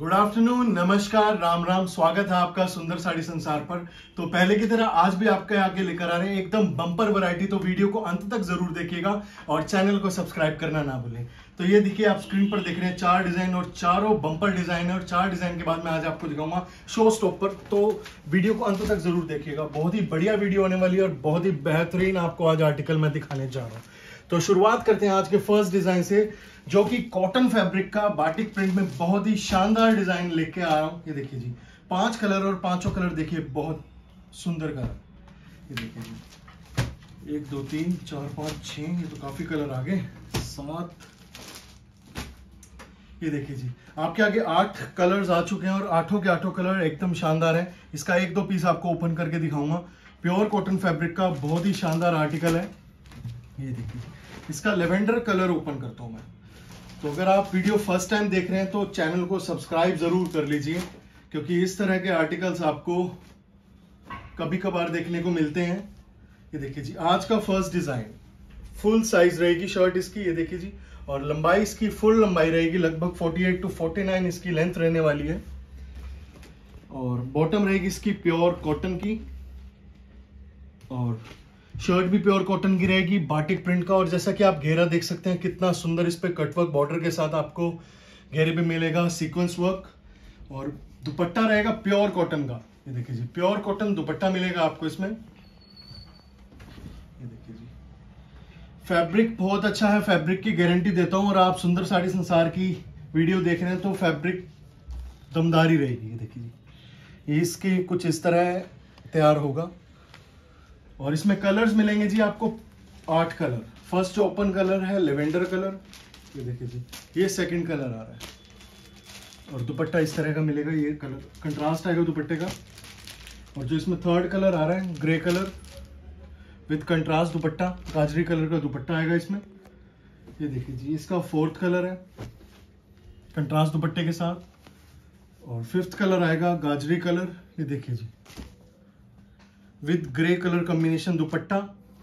Good afternoon, नमस्कार, राम राम। स्वागत है आपका सुंदर साड़ी संसार पर। तो पहले की तरह आज भी आपके आगे लेकर आ रहे हैं एकदम बम्पर वैरायटी। तो वीडियो को अंत तक जरूर देखिएगा और चैनल को सब्सक्राइब करना ना भूलें। तो ये देखिए, आप स्क्रीन पर देख रहे हैं 4 डिजाइन और चारों बम्पर डिजाइन है। और 4 डिजाइन के बाद मैं आज आपको दिखाऊंगा शो स्टॉपर। तो वीडियो को अंत तक जरूर देखिएगा, बहुत ही बढ़िया वीडियो होने वाली है और बहुत ही बेहतरीन आपको आज आर्टिकल मैं दिखाने जा रहा हूँ। तो शुरुआत करते हैं आज के फर्स्ट डिजाइन से, जो कि कॉटन फैब्रिक का बाटिक प्रिंट में बहुत ही शानदार डिजाइन लेके आया हूं। ये देखिए जी, 5 कलर और पांचों कलर देखिए बहुत सुंदर कलर। ये देखिए जी, 1 2 3 4 5 6, ये तो काफी कलर आ गए, 7। ये देखिए जी, आपके आगे 8 कलर्स आ चुके हैं और आठों के आठों कलर एकदम शानदार है। इसका 1-2 पीस आपको ओपन करके दिखाऊंगा। प्योर कॉटन फैब्रिक का बहुत ही शानदार आर्टिकल है। ये देखिए, इसका लेवेंडर कलर ओपन करता हूं मैं। तो अगर आप वीडियो फर्स्ट टाइम देख रहे हैं तो चैनल को सब्सक्राइब जरूर कर लीजिए, क्योंकि इस तरह के आर्टिकल्स आपको कभी कभार देखने को मिलते हैं। ये देखिए जी, आज का फर्स्ट डिजाइन फुल साइज रहेगी शर्ट इसकी। ये देखिए जी, और लंबाई इसकी फुल लंबाई रहेगी, लगभग 48 to 49 इसकी लेंथ रहने वाली है। और बॉटम रहेगी इसकी प्योर कॉटन की, और शर्ट भी प्योर कॉटन की रहेगी बाटिक प्रिंट का। और जैसा कि आप घेरा देख सकते हैं कितना सुंदर, इस पे कटवर्क बॉर्डर के साथ आपको घेरे पे मिलेगा सीक्वेंस वर्क। और दुपट्टा रहेगा प्योर कॉटन का। ये देखिए जी, प्योर कॉटन दुपट्टा मिलेगा आपको इसमें। ये देखिए जी, फैब्रिक बहुत अच्छा है, फैब्रिक की गारंटी देता हूं। और आप सुंदर साड़ी संसार की वीडियो देख रहे हैं तो फैब्रिक दमदारी रहेगी। ये देखिए जी, ये इसके कुछ इस तरह तैयार होगा। और इसमें कलर्स मिलेंगे जी आपको 8 कलर। फर्स्ट जो ओपन कलर है लेवेंडर कलर, ये देखिए जी, ये सेकंड कलर आ रहा है। और दुपट्टा इस तरह का मिलेगा, ये कलर कंट्रास्ट आएगा दुपट्टे का। और जो इसमें थर्ड कलर आ रहा है grey colour with contrast dupatta, गाजरी कलर का दुपट्टा आएगा इसमें। ये देखिए जी, इसका फोर्थ कलर है कंट्रास्ट दुपट्टे के साथ। और फिफ्थ कलर आएगा गाजरी कलर, ये देखिए जी, with grey colour combination dupatta.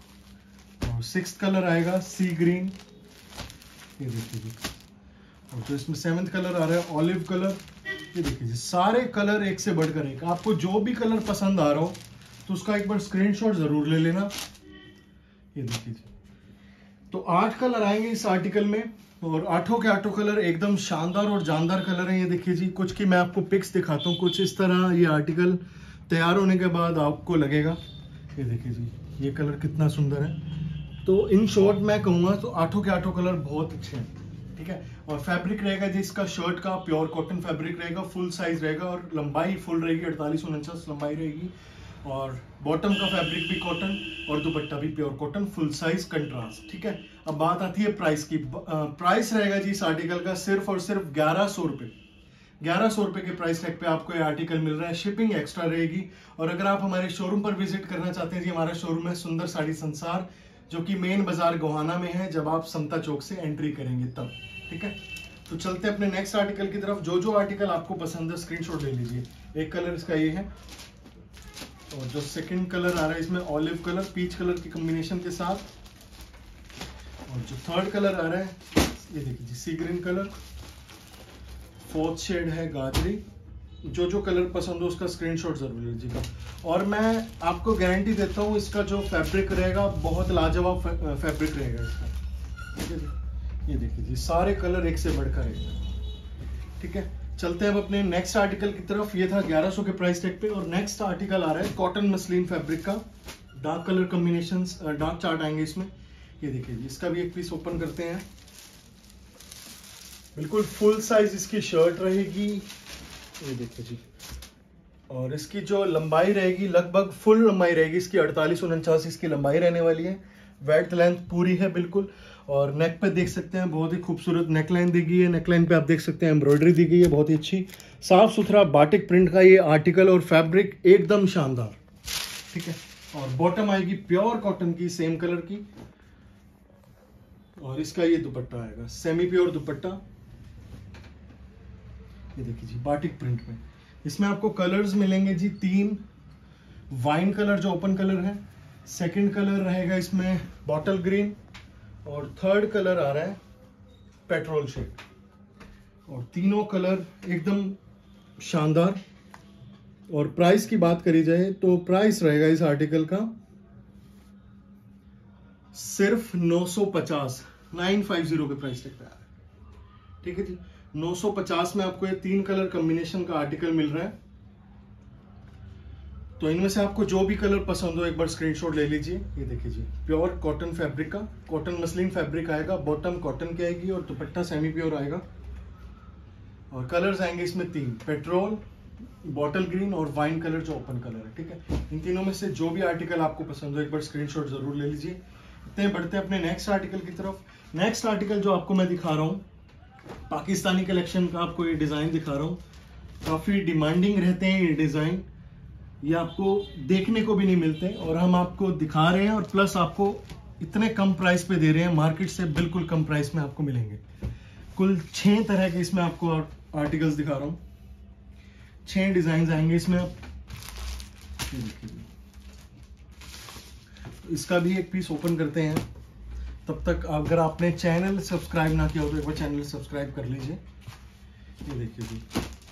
और 6th कलर आएगा सी ग्रीन, ये देखिए जी। और जो इसमें 7th कलर आ रहा है ऑलिव कलर। ये देखिए जी, सारे कलर एक से बढ़कर एक। आपको जो भी कलर पसंद आ रहा हो तो उसका एक बार स्क्रीनशॉट जरूर ले लेना। ये देखिए जी, तो 8 कलर आएंगे इस आर्टिकल में, और आठों के आठों कलर एकदम शानदार और जानदार कलर हैं। ये देखिए जी, कुछ की मैं आपको पिक्स दिखाता हूँ। कुछ इस तरह ये आर्टिकल तैयार होने के बाद आपको लगेगा। ये देखिए जी, ये कलर कितना सुंदर है। तो इन शॉर्ट मैं कहूँगा तो आठों के आठों कलर बहुत अच्छे हैं, ठीक है। और फैब्रिक रहेगा जी इसका शर्ट का प्योर कॉटन फैब्रिक रहेगा, फुल साइज रहेगा और लंबाई फुल रहेगी, 48-49 लंबाई रहेगी। और बॉटम का फैब्रिक भी कॉटन और दुपट्टा भी pure cotton, full size contrast, ठीक है। अब बात आती है प्राइस की। प्राइस रहेगा जी इस आर्टिकल का सिर्फ और सिर्फ 1100 रुपये। 1100 रुपये के प्राइस टैग पे आपको ये आर्टिकल मिल रहा है। शिपिंग एक्स्ट्रा रहेगी। और अगर आप हमारे शोरूम पर विजिट करना चाहते हैं जी, हमारा शोरूम है सुंदर साड़ी संसार, जो कि मेन बाजार गोहाना में है, जब आप समता चौक से एंट्री करेंगे तब, ठीक है। तो चलते हैं अपने नेक्स्ट आर्टिकल की तरफ। जो जो आर्टिकल आपको पसंद है स्क्रीनशॉट ले लीजिए। एक कलर इसका ये है, और जो सेकंड कलर आ रहा है इसमें ऑलिव कलर पीच कलर की कॉम्बिनेशन के साथ। और जो थर्ड कलर आ रहा है ये देखिए जी, sea green colour. Fourth shade है गाजरी। जो जो कलर पसंद हो उसका स्क्रीनशॉट जरूर लीजिएगा। और मैं आपको गारंटी देता हूँ इसका जो फैब्रिक रहेगा बहुत लाजवाब फैब्रिक रहेगा इसका, ठीक है जी। ये देखिए जी, सारे कलर एक से बढ़कर रहेगा, ठीक है। चलते हैं अब अपने नेक्स्ट आर्टिकल की तरफ। ये था 1100 के प्राइस टैग पे। और नेक्स्ट आर्टिकल आ रहा है कॉटन मसलिन फैब्रिक का, dark colour combination, dark chart आएंगे इसमें। ये देखिए जी, इसका भी एक पीस ओपन करते हैं। बिल्कुल फुल साइज इसकी शर्ट रहेगी, ये देखिए जी। और इसकी जो लंबाई रहेगी लगभग फुल लंबाई रहेगी इसकी, 48-49 इसकी लंबाई रहने वाली है। वेट लेंथ पूरी है बिल्कुल। और नेक पे देख सकते हैं बहुत ही खूबसूरत नेकलाइन दी गई है। नेकलाइन पे आप देख सकते हैं एम्ब्रॉयडरी दी गई है, बहुत ही अच्छी साफ सुथरा बाटिक प्रिंट का ये आर्टिकल। और फैब्रिक एकदम शानदार, ठीक है। और बॉटम आएगी प्योर कॉटन की, सेम कलर की। और इसका ये दुपट्टा आएगा सेमी प्योर दुपट्टा, ये देखिए जी, बाटिक प्रिंट में। इसमें आपको कलर्स मिलेंगे जी 3। वाइन कलर जो ओपन कलर है, सेकंड कलर रहेगा इसमें बॉटल ग्रीन, और थर्ड कलर आ रहा है पेट्रोल शेड। और तीनों कलर एकदम शानदार। और प्राइस की बात करी जाए तो प्राइस रहेगा इस आर्टिकल का सिर्फ 950 950 के प्राइस तक पे आ रहा है। ठीक है जी, 950 में आपको ये 3 कलर कॉम्बिनेशन का आर्टिकल मिल रहा है। तो इनमें से आपको जो भी कलर पसंद हो एक बार स्क्रीनशॉट ले लीजिए। ये देखिए जी, प्योर कॉटन फैब्रिक का, कॉटन मसलिन फैब्रिक आएगा, बॉटम कॉटन की आएगी और दुपट्टा सेमी प्योर आएगा। और कलर्स आएंगे इसमें 3, पेट्रोल, बॉटल ग्रीन और वाइन कलर जो ओपन कलर है। ठीक है, इन तीनों में से जो भी आर्टिकल आपको पसंद हो एक बार स्क्रीनशॉट जरूर ले लीजिए। इतने बढ़ते हैं अपने नेक्स्ट आर्टिकल की तरफ। नेक्स्ट आर्टिकल जो आपको मैं दिखा रहा हूँ पाकिस्तानी कलेक्शन का, आपको ये डिजाइन दिखा रहा हूँ। काफी डिमांडिंग रहते हैं ये डिजाइन, ये आपको देखने को भी नहीं मिलते और हम आपको दिखा रहे हैं और प्लस आपको इतने कम प्राइस पे दे रहे हैं, मार्केट से बिल्कुल कम प्राइस में आपको मिलेंगे। कुल 6 तरह के इसमें आपको आर्टिकल्स दिखा रहा हूँ, 6 डिजाइन आएंगे इसमें। इसका भी एक पीस ओपन करते हैं। तब तक अगर आपने चैनल सब्सक्राइब ना किया हो तो एक बार चैनल सब्सक्राइब कर लीजिए। ये देखिए जी,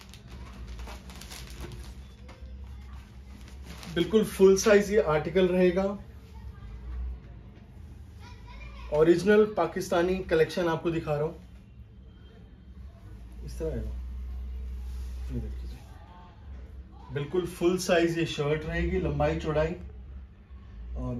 बिल्कुल फुल साइज ये आर्टिकल रहेगा। ओरिजिनल पाकिस्तानी कलेक्शन आपको दिखा रहा हूं, इस तरह रहेगा। ये देखिए जी, बिल्कुल फुल साइज ये शर्ट रहेगी, लंबाई चौड़ाई। और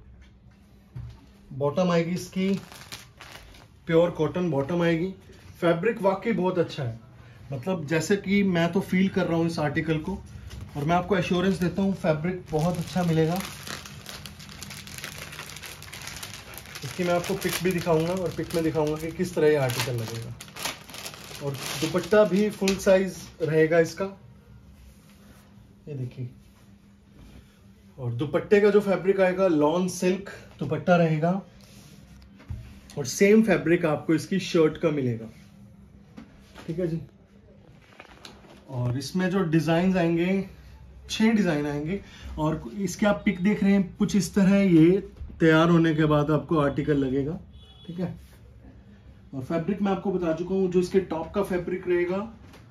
बॉटम आएगी इसकी प्योर कॉटन बॉटम आएगी। फैब्रिक वाकई बहुत अच्छा है, मतलब जैसे कि मैं तो फील कर रहा हूँ इस आर्टिकल को और मैं आपको एश्योरेंस देता हूँ फैब्रिक बहुत अच्छा मिलेगा। इसकी मैं आपको पिक भी दिखाऊंगा और पिक में दिखाऊंगा कि किस तरह ये आर्टिकल लगेगा। और दुपट्टा भी फुल साइज रहेगा इसका, ये देखिए। और दुपट्टे का जो फैब्रिक आएगा लॉन सिल्क दुपट्टा रहेगा और सेम फैब्रिक आपको इसकी शर्ट का मिलेगा। ठीक है जी। और इसमें जो डिजाइन आएंगे 6 डिजाइन आएंगे और इसके आप पिक देख रहे हैं कुछ इस तरह, ये तैयार होने के बाद आपको आर्टिकल लगेगा। ठीक है, और फैब्रिक मैं आपको बता चुका हूं, जो इसके टॉप का फैब्रिक रहेगा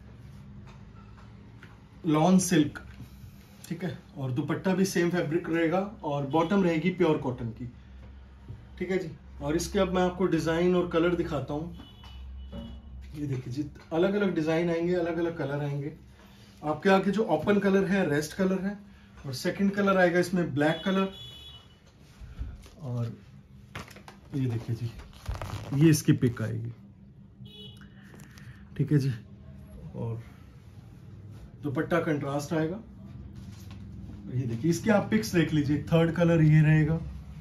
लॉन सिल्क। ठीक है, और दुपट्टा भी सेम फैब्रिक रहेगा और बॉटम रहेगी प्योर कॉटन की। ठीक है जी। और इसके अब मैं आपको डिजाइन और कलर दिखाता हूं। ये देखिए जी, अलग अलग डिजाइन आएंगे, अलग अलग कलर आएंगे। आपके आगे जो ओपन कलर है रेस्ट कलर है और सेकंड कलर आएगा इसमें ब्लैक कलर। और ये देखिए जी, ये इसकी पिक आएगी। ठीक है जी। और दुपट्टा कंट्रास्ट आएगा। ये देखिए, इसके आप पिक्स देख लीजिए। थर्ड कलर ये रहेगा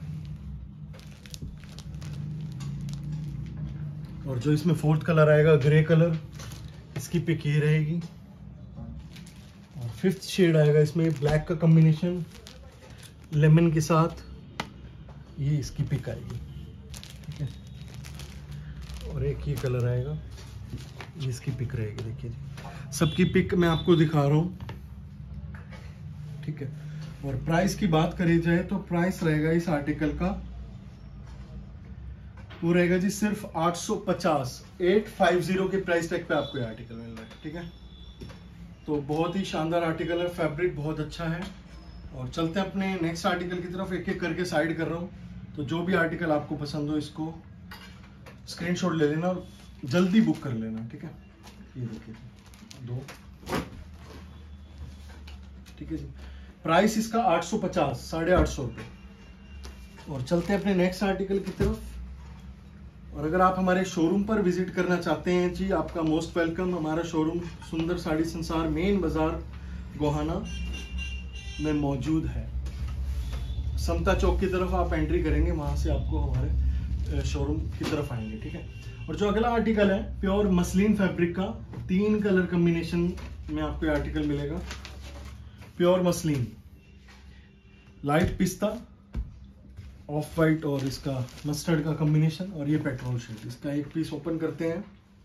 और जो इसमें फोर्थ कलर आएगा ग्रे कलर, इसकी पिक ये रहेगी। और फिफ्थ शेड आएगा इसमें ब्लैक का कॉम्बिनेशन लेमन के साथ, ये इसकी पिक आएगी। ठीक है, और एक ही कलर आएगा, ये इसकी पिक रहेगी। देखिए जी, सबकी पिक मैं आपको दिखा रहा हूँ। ठीक है, और प्राइस की बात करी जाए तो प्राइस रहेगा इस आर्टिकल का, वो रहेगा जी सिर्फ 850 850 के प्राइस टैग पे आपको ये आर्टिकल मिल रहा है। ठीक है, तो बहुत ही शानदार आर्टिकल है, फैब्रिक बहुत अच्छा है। और चलते हैं अपने नेक्स्ट आर्टिकल की तरफ, एक एक करके साइड कर रहा हूँ। तो जो भी आर्टिकल आपको पसंद हो इसको स्क्रीनशॉट ले लेना और जल्दी बुक कर लेना। ठीक है, ये देखिए 2। ठीक है जी, प्राइस इसका 850 850 रुपये। और चलते हैं अपने नेक्स्ट आर्टिकल की तरफ। और अगर आप हमारे शोरूम पर विजिट करना चाहते हैं जी, आपका मोस्ट वेलकम। हमारा शोरूम सुंदर साड़ी संसार मेन बाजार गोहाना में मौजूद है। समता चौक की तरफ आप एंट्री करेंगे, वहां से आपको हमारे शोरूम की तरफ आएंगे। ठीक है, और जो अगला आर्टिकल है प्योर मसलिन फैब्रिक का, 3 कलर कॉम्बिनेशन में आपको ये आर्टिकल मिलेगा। Pure muslin, light pista, off white और इसका मस्टर्ड का कॉम्बिनेशन और ये पेट्रोल शेड। इसका एक पीस ओपन करते हैं।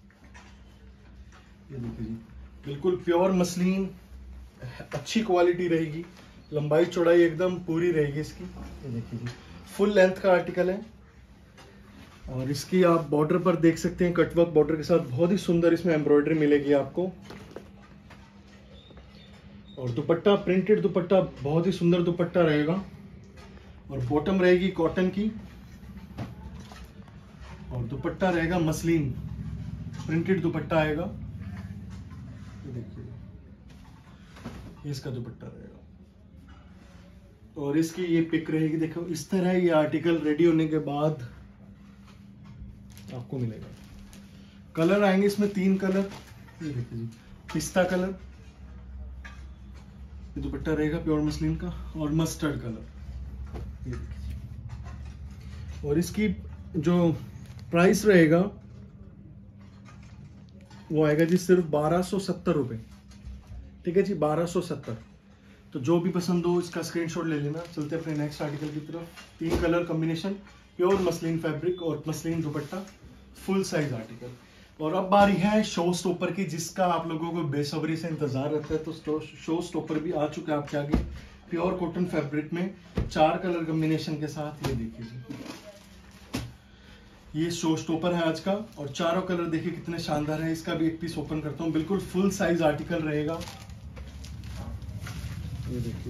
ये देखिए जी, बिल्कुल प्योर मसलिन, अच्छी क्वालिटी रहेगी, लंबाई चौड़ाई एकदम पूरी रहेगी इसकी। ये देखिए जी, फुल लेंथ का आर्टिकल है। और इसकी आप बॉर्डर पर देख सकते हैं, कटवर्क बॉर्डर के साथ बहुत ही सुंदर इसमें एम्ब्रॉयडरी मिलेगी आपको। और दुपट्टा प्रिंटेड दुपट्टा, बहुत ही सुंदर दुपट्टा रहेगा। और बॉटम रहेगी कॉटन की और दुपट्टा रहेगा मसलिन, प्रिंटेड दुपट्टा आएगा। ये देखिए, इसका दुपट्टा रहेगा और इसकी ये पिक रहेगी। देखो इस तरह ये आर्टिकल रेडी होने के बाद आपको मिलेगा। कलर आएंगे इसमें 3 कलर। ये देखिए जी, पिस्ता कलर, ये दुपट्टा रहेगा प्योर मसलिन का, और मस्टर्ड कलर। ये देखिए, और इसकी जो प्राइस रहेगा वो आएगा जी सिर्फ 1270 रुपए। ठीक है जी, 1270। तो जो भी पसंद हो इसका स्क्रीनशॉट ले लेना। चलते अपने नेक्स्ट आर्टिकल की तरफ। 3 colour combination, pure muslin fabric और muslin dupatta, full size article. और अब बारी है शो स्टॉपर की, जिसका आप लोगों को बेसब्री से इंतजार रहता है। तो शो स्टॉपर भी आ चुका है आपके आगे, प्योर कॉटन फैब्रिक में 4 कलर कॉम्बिनेशन के साथ। ये देखिए जी, ये शो स्टॉपर है आज का, और चारों कलर देखिए कितने शानदार है। इसका भी एक पीस ओपन करता हूँ। बिल्कुल फुल साइज आर्टिकल रहेगा। ये देखिए,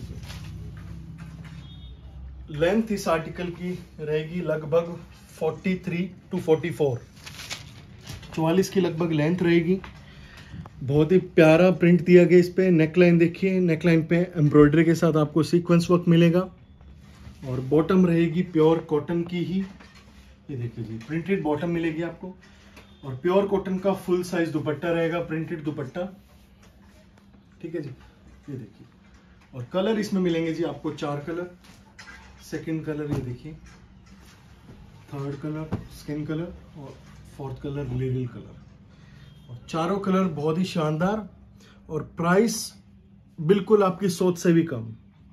लेंथ इस आर्टिकल की रहेगी लगभग 43 to 44, 44 की लगभग लेंथ रहेगी। बहुत ही प्यारा प्रिंट दिया गया इस पे। नेकलाइन देखिए, नेकलाइन पे एम्ब्रॉयडरी के साथ आपको सीक्वेंस वर्क मिलेगा। और बॉटम रहेगी प्योर कॉटन की ही। ये देखिए जी, प्रिंटेड बॉटम मिलेगी आपको, और प्योर कॉटन का फुल साइज दुपट्टा रहेगा, प्रिंटेड दुपट्टा। ठीक है जी, ये देखिए। और कलर इसमें मिलेंगे जी आपको 4 कलर। सेकंड कलर ये देखिए, थर्ड कलर स्किन कलर, और फोर्थ कलर लेवल कलर। और चारों कलर बहुत ही शानदार, और प्राइस बिल्कुल आपकी सोच से भी कम।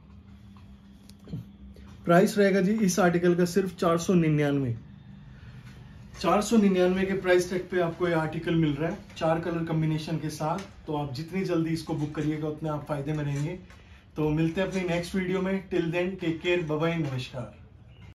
प्राइस रहेगा जी इस आर्टिकल का सिर्फ 499। 499 के प्राइस टैग पे आपको ये आर्टिकल मिल रहा है 4 कलर कॉम्बिनेशन के साथ। तो आप जितनी जल्दी इसको बुक करिएगा उतने आप फायदे में रहेंगे। तो मिलते हैं अपनी नेक्स्ट वीडियो में। Till then take care, bye bye, नमस्कार।